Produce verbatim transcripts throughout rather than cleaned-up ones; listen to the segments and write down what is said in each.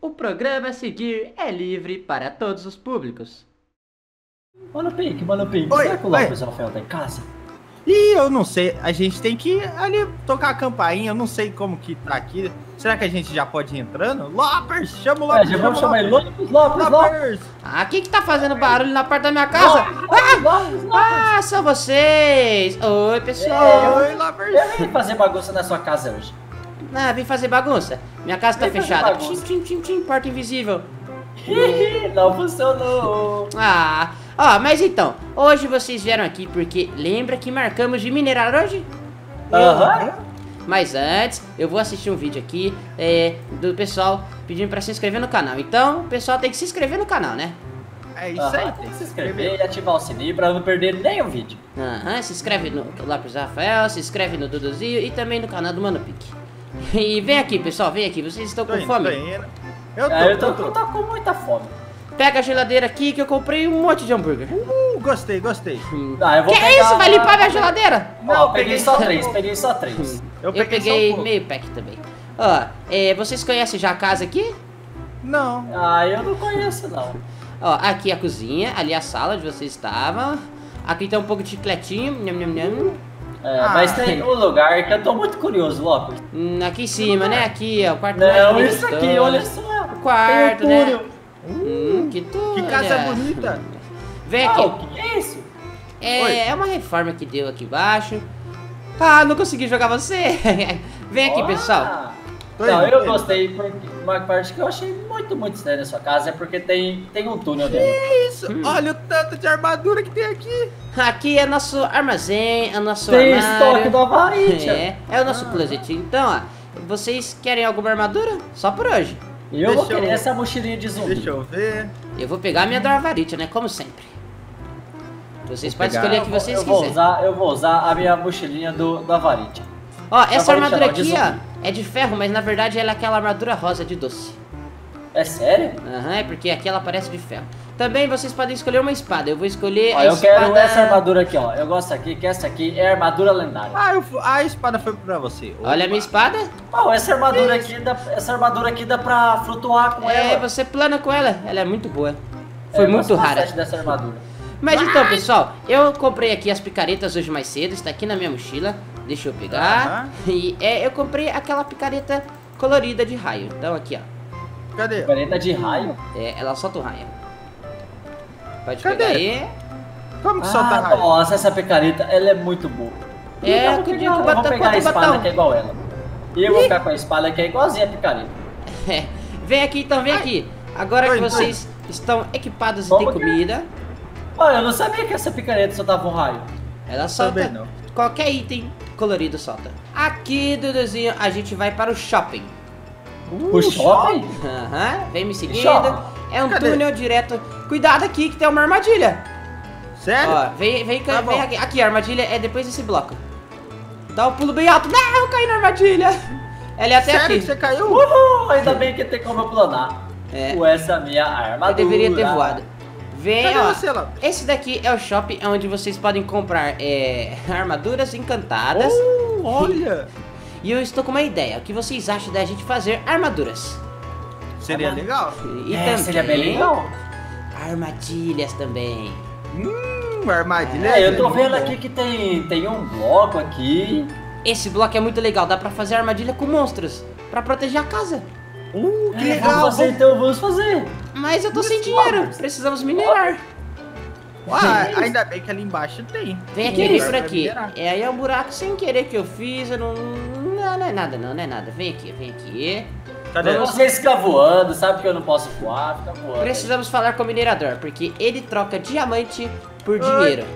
O programa a seguir é livre para todos os públicos. Mano Pink, Mano Pink, Oi, será que o oi. Lopes Rafael tá em casa? Ih, eu não sei. A gente tem que ali tocar a campainha. Eu não sei como que tá aqui. Será que a gente já pode ir entrando? Lopers, chama o É, Lopers. já vamos chama chamar o ele Lopes, Lopes, Lopes. Lopers. Ah, quem que tá fazendo barulho na porta da minha casa? Lopes, Lopes, Lopes. Ah, são vocês! Oi, pessoal! Oi, Lopers. Eu vim fazer bagunça na sua casa hoje. Ah, vim fazer bagunça. Minha casa tá Vem fazer fechada. bagunça. Tchim, tchim, tchim, tchim, porta invisível. Não funcionou. Ah, ó, mas então, hoje vocês vieram aqui porque lembra que marcamos de minerar hoje? Aham. Mas antes, eu vou assistir um vídeo aqui é, do pessoal pedindo pra se inscrever no canal. Então, o pessoal tem que se inscrever no canal, né? É isso Aham, aí. tem que se inscrever e ativar o sininho pra não perder nenhum vídeo. Aham, se inscreve no Lopes Rafael, se inscreve no Duduzinho e também no canal do Mano Pique. E vem aqui, pessoal, vem aqui, vocês estão Tô com indo, fome? tô indo. Eu tô, É, eu tô, tô, tô. tô com muita fome. Pega a geladeira aqui que eu comprei um monte de hambúrguer. Uh, gostei, gostei. Ah, eu vou Que pegar... isso? Vai limpar minha geladeira? Não, Não, peguei peguei só só três, um. peguei só três. Eu, peguei só peguei um pouco. meio pack também. Ó, é, vocês conhecem já a casa aqui? Não. Ah, eu não conheço não. Ó, aqui a cozinha, ali a sala onde vocês estavam. Aqui tem um pouco de chicletinho. Nham, nham, nham. É, Ah. mas tem um lugar que eu tô muito curioso, Lopes. Hum, aqui em cima, né? Aqui, ó, o quarto mais Não, bonito isso de aqui, todos. olha só. O quarto, Tem um né? túnel. Hum, que tudo. Que casa bonita. Vem Ah, aqui. o que é isso? Oi. É, é uma reforma que deu aqui embaixo. Ah, não consegui jogar você. Vem aqui, Ah. pessoal. Tô Não, indo, eu tô indo. gostei porque uma parte que eu achei muito, muito estranha na sua casa é porque tem, tem um túnel dentro. Que isso? Hum. Olha o tanto de armadura que tem aqui. Aqui é nosso armazém, é nosso Tem armário. estoque do Avarit. É, é o nosso Ah. closet. Então, ó, vocês querem alguma armadura? Só por hoje. E eu vou Deixa querer eu- essa mochilinha de zumbi. Deixa eu ver. Eu vou pegar a minha do Arvarite, né? Como sempre. Vocês Vou podem pegar. escolher Eu o que vou- vocês eu vou quiserem. usar, eu vou usar a minha mochilinha do, do Avarit. Ó, essa Arvarite armadura não, de aqui, ó, zumbi. é de ferro, mas na verdade ela é aquela armadura rosa de doce. É sério? Aham, é porque aqui ela parece de ferro. Também vocês podem escolher uma espada. Eu vou escolher Ó, a eu espada... quero essa armadura aqui, ó. Eu gosto aqui, que essa aqui é a armadura lendária. Ah, eu fu- a espada foi pra você. Olha a minha espada. Oh, essa armadura aqui dá, essa armadura aqui dá pra flutuar com É, ela. você plana com ela. Ela é muito boa. Foi É, eu muito gosto rara. bastante dessa armadura. Mas então, pessoal, eu comprei aqui as picaretas hoje mais cedo, está aqui na minha mochila. Deixa eu pegar. E é, eu comprei aquela picareta colorida de raio. Então aqui, ó. Cadê? Picareta de raio? É, ela solta o raio. Pode Cadê? pegar aí. Como que solta Ah, raio? nossa, essa picareta, ela é muito boa. É, eu vou que eu pegar, digo, eu vou bota- pegar a bota o espada botão. que é igual ela. E eu vou ficar com a espada que é igualzinha a picareta. É, vem aqui então, vem aqui. Agora Oi, que oi. vocês estão equipados e Como têm que é? comida, Olha, eu não sabia que essa picareta soltava um raio. ela solta. Também não. Qualquer item colorido solta. Aqui, Duduzinho, a gente vai para o shopping. O shopping? Aham, vem me seguindo. Shopping? É um Cadê? túnel direto. Cuidado aqui que tem uma armadilha. Sério? Ó, vem, vem, Tá vem bom. aqui. Aqui, a armadilha é depois desse bloco. Dá um pulo bem alto. Não, eu caí na armadilha. Ela é até Sério aqui. que você caiu? Uhul, ainda bem que tem como eu planar. É. Com essa minha armadura. Eu deveria ter voado. Vem, Cadê ó. você, Lopes? Esse daqui é o shopping onde vocês podem comprar é, armaduras encantadas. Oh, olha. E eu estou com uma ideia. O que vocês acham da gente fazer armaduras? Seria legal. E É, seria bem legal. armadilhas também. Hum, armadilha. É, eu tô muito vendo bom. aqui que tem, tem um bloco aqui. Esse bloco é muito legal. Dá pra fazer armadilha com monstros. Pra proteger a casa. Uh, que É, legal. vamos fazer, então vamos fazer. Mas eu tô sem Isso, dinheiro. vamos. Precisamos minerar. Ah, ainda bem que ali embaixo tem. Vem aqui, Isso, vem por vai aqui. minerar. É, aí é um buraco sem querer que eu fiz. Eu não... não, não é nada, não, não é nada. Vem aqui, vem aqui. Cadê? Vamos- Vocês ficam voando, sabe que eu não posso voar, fica voando. Precisamos falar com o minerador, porque ele troca diamante por dinheiro.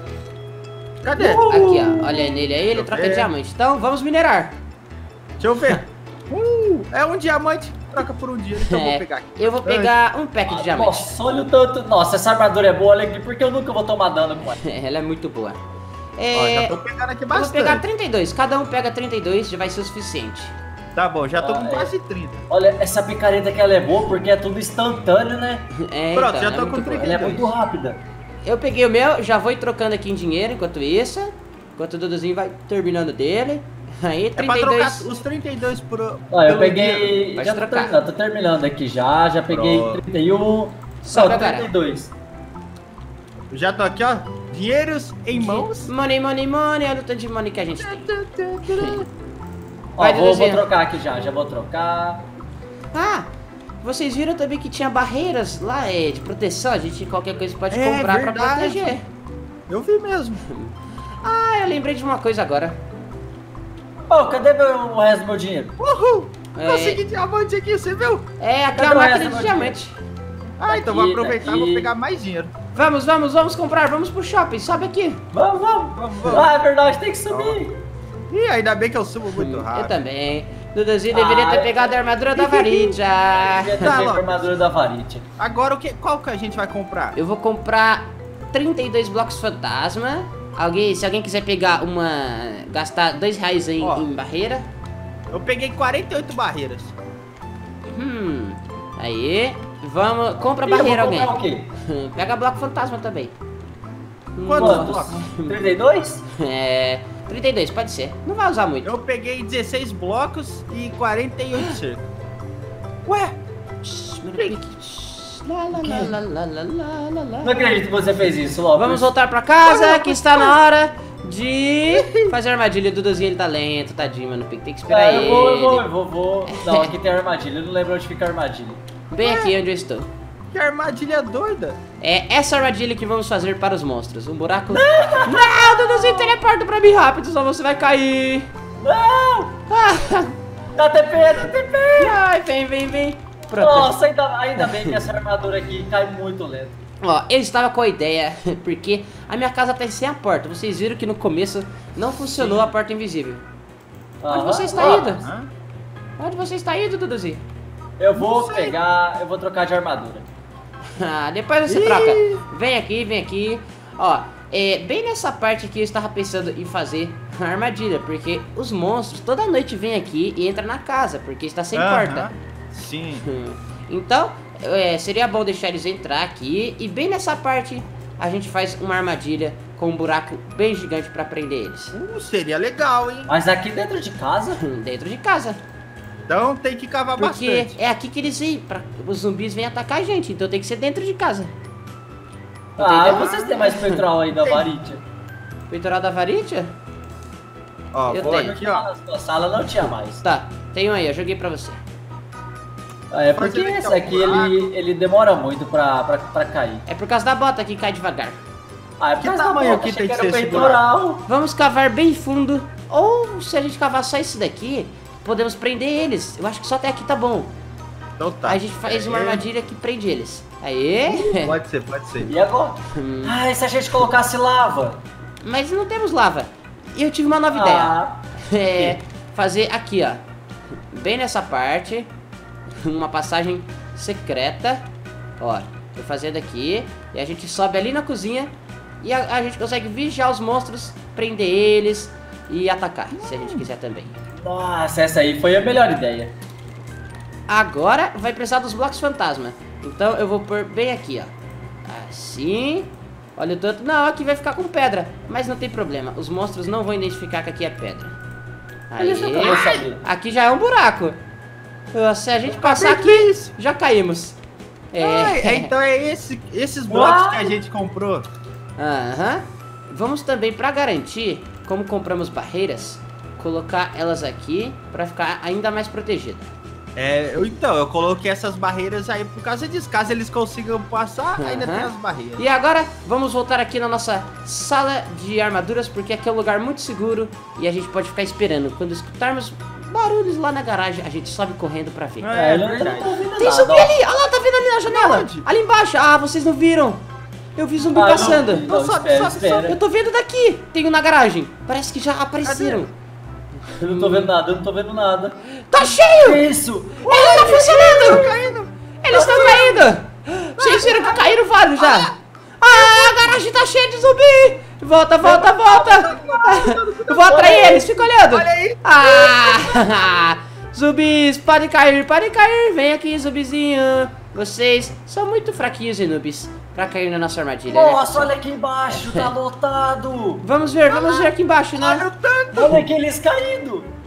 Cadê? Uh! Aqui, ó. Olha nele aí, ele Deixa eu troca ver. diamante. Então, vamos minerar. Deixa eu ver. Uh, é um diamante. Troca por um dia. Então eu É, vou pegar aqui. eu vou pegar um pack de diamante. Nossa, olha o tanto. Nossa, essa armadura é boa, olha aqui, porque eu nunca vou tomar dano com ela. Ela é muito boa. Ó, É, já tô pegando aqui eu vou bastante. pegar trinta e dois. Cada um pega trinta e dois, já vai ser o suficiente. Tá bom, já tô Ah, com é. quase trinta. Olha, essa picareta que ela é boa, porque é tudo instantâneo, né? É, Pronto, então, já ela tô é com muito boa. trinta. Ela é dois. muito rápida. Eu peguei o meu, já vou ir trocando aqui em dinheiro enquanto isso. Enquanto o Duduzinho vai terminando dele. Aí, É pra trinta e dois. trocar os trinta e dois por... Ó, eu pelo peguei. dia. Pode Já tô trocar. terminando, tô terminando aqui já. Já peguei Pronto. trinta e um. Só Só agora. trinta e dois. Eu já tô aqui, ó. Dinheiros em mãos. Money, money, money. Olha o tanto de money que a gente tem. Ó, Vai, vou, vou Duduzinho. trocar aqui já. Já vou trocar. Ah, vocês viram também que tinha barreiras lá é, de proteção? A gente qualquer coisa pode É, comprar pra verdade. proteger. Eu vi mesmo. Ah, eu lembrei de uma coisa agora. Pô, cadê meu, o resto do meu dinheiro? Uhul! É. Consegui diamante aqui, você viu? É, aqui é a Cadê o máquina resto de do diamante. Ah, então vou Daqui, aproveitar e daqui. vou pegar mais dinheiro. Vamos, vamos, vamos comprar. Vamos pro shopping. Sobe aqui. Vamos, vamos. Vamos, vamos. Ah, é verdade, tem que subir. Ih, ainda bem que eu subo muito Eu rápido. também. Duduzinho deveria Ah, ter eu- pegado a armadura da Varidia. Devia ter Tá, feito a Lopes. armadura da Varitia. Agora, o que, qual que a gente vai comprar? Eu vou comprar trinta e dois blocos fantasma. Alguém, se alguém quiser pegar uma... Gastar dois reais em, Ó. em barreira. Eu peguei quarenta e oito barreiras. Hum. Aí. Vamos... Compra Ih, eu barreira, vou alguém. comprar o quê? Pega bloco fantasma também. Quantos Nossa. blocos? trinta e dois? É... trinta e dois, pode ser. Não vai usar muito. Eu peguei dezesseis blocos e quarenta e oito cercas. Ué, Shhh, meu pique. Shhh, lá, lá, lá, lá, lá, lá, lá, lá, lá. Não acredito que você fez isso, Lopes. Vamos voltar pra casa, que está na hora de fazer a armadilha. O Duduzinho, ele tá lento, tadinho, mano. Tem que esperar É, eu ele. vou, eu vou, eu vou, vou. Não, aqui tem armadilha. Eu não lembro onde fica a armadilha. Bem aqui onde eu estou. que armadilha doida. É essa armadilha que vamos fazer para os monstros. Um buraco... Não, Duduzinho, teleporta pra mim rápido, senão você vai cair. Não! Ah, Dá T P, dá T P! ai, vem, vem, vem. Pronto. Nossa, ainda, ainda bem que essa armadura aqui cai muito lento. Ó, eu estava com a ideia, porque a minha casa tá sem a porta. Vocês viram que no começo não funcionou Sim. a porta invisível. Onde Aham. você está Ó, indo? Hã? Onde você está indo, Duduzinho? Eu vou pegar, eu vou trocar de armadura. Ah, depois você Ih. troca. Vem aqui, vem aqui. Ó, é, bem nessa parte aqui eu estava pensando em fazer uma armadilha, porque os monstros toda noite vêm aqui e entram na casa, porque está sem Aham. porta. Sim. Hum. Então, é, seria bom deixar eles entrar aqui e bem nessa parte a gente faz uma armadilha com um buraco bem gigante para prender eles. Uh, seria legal, hein? Mas aqui dentro de casa? Hum, Dentro de casa. Então tem que cavar Porque bastante. é aqui que eles vêm, pra, os zumbis vêm atacar a gente, então tem que ser dentro de casa. Ah, Entendeu? vocês têm mais petrol aí da Varitia? Peitoral da Varitia? Ó, Eu vou tenho. aqui, ó. Na sua sala não tinha mais. Tá, tenho aí, eu joguei pra você. Ah, é porque Fazendo aqui, esse ó, aqui buraco. ele, ele demora muito pra, pra, pra cair. É por causa da bota que cai devagar. Ah, é por Que causa da tamanho bota, que achei tem que era ser o esse peitoral. Vamos cavar bem fundo, ou se a gente cavar só esse daqui, podemos prender eles. Eu acho que só até aqui tá bom. Então tá. Aí a gente faz uma É. armadilha que prende eles. Aê! Pode ser, pode ser. E agora? Hum. Ah, e se a gente colocasse lava? Mas não temos lava. E eu tive uma nova ideia. Ah, É fazer aqui, ó. Bem nessa parte. Uma passagem secreta. Ó, tô fazendo aqui. E a gente sobe ali na cozinha. E a, a gente consegue vigiar os monstros, prender eles e atacar, se a gente quiser também. nossa, essa aí foi a melhor ideia. Agora vai precisar dos blocos fantasma. Então eu vou pôr bem aqui, ó. Assim. Olha o tanto. Não, aqui vai ficar com pedra. Mas não tem problema. Os monstros não vão identificar que aqui é pedra. Aí. Eles nunca vão saber. Aqui já é um buraco. Ah, Se a gente passar aqui, já caímos. É. Ah, é, então é esse, esses blocos que a gente comprou. Aham. Vamos também, pra garantir, como compramos barreiras, colocar elas aqui pra ficar ainda mais protegida. É, eu- então, eu coloquei essas barreiras aí por causa disso. Caso eles consigam passar, ainda Aham. tem as barreiras. E agora vamos voltar aqui na nossa sala de armaduras, porque aqui é um lugar muito seguro e a gente pode ficar esperando. Quando escutarmos barulhos lá na garagem, a gente sobe correndo pra ver. É, eu não, eu verdade. não tô ouvindo Tem nada, zumbi ó. ali! Olha lá, tá vendo ali na janela? Onde? Ali embaixo! Ah, vocês não viram! Eu vi zumbi Ah, não, passando! Não, Não, sobe, espera, sobe, espera. Eu tô vendo daqui! Tem um na garagem! Parece que já apareceram! Eu não tô vendo nada, eu não tô vendo nada. Tá cheio! Que isso? Eles estão funcionando! Eles estão caindo! Vocês viram que caíram vários já! Ah, a garagem tá cheia de zumbi! Volta, volta, volta! Eu vou atrair eles, fica olhando! Olha aí. Ah! Zumbis, podem cair, podem cair! Vem aqui, zumbizinho! Vocês são muito fraquinhos e noobs pra cair na nossa armadilha, né? Nossa, olha aqui embaixo, tá lotado. Vamos ver, vamos ver aqui embaixo, Olha né? o tanto. Olha aqueles caindo.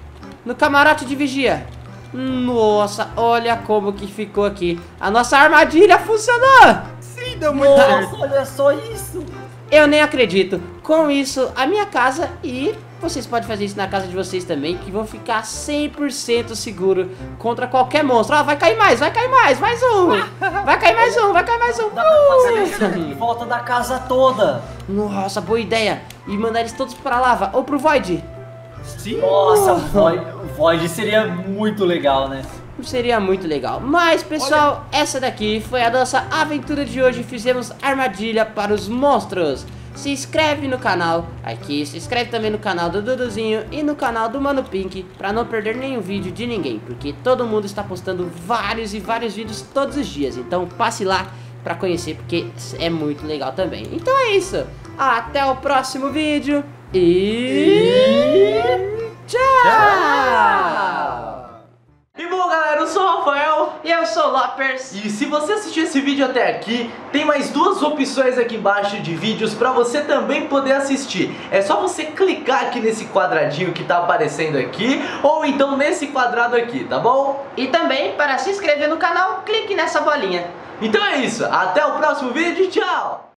no camarote de vigia. Nossa, olha como que ficou aqui. A nossa armadilha funcionou. Sim, deu muito certo. Nossa, olha só isso. Eu nem acredito. Com isso, a minha casa e vocês podem fazer isso na casa de vocês também, que vão ficar cem por cento seguro contra qualquer monstro. Ó, vai cair mais, vai cair mais, mais um. Vai cair mais um, vai cair mais um. Dá pra fazer isso em volta da casa toda. Nossa, boa ideia. E mandar eles todos pra lava ou pro Void. Sim. Nossa, o Void, o Void seria muito legal, né? Seria muito legal. Mas, pessoal, olha, essa daqui foi a nossa aventura de hoje. Fizemos armadilha para os monstros. Se inscreve no canal aqui, se inscreve também no canal do Duduzinho e no canal do Mano Pink, para não perder nenhum vídeo de ninguém, porque todo mundo está postando vários e vários vídeos todos os dias. Então passe lá para conhecer, porque é muito legal também. Então é isso. Até o próximo vídeo e tchau! E bom, galera, eu sou o Rafael. E eu sou o Lopers. E se você assistiu esse vídeo até aqui, tem mais duas opções aqui embaixo de vídeos pra você também poder assistir. É só você clicar aqui nesse quadradinho que tá aparecendo aqui, ou então nesse quadrado aqui, tá bom? E também, para se inscrever no canal, clique nessa bolinha. Então é isso, até o próximo vídeo, tchau!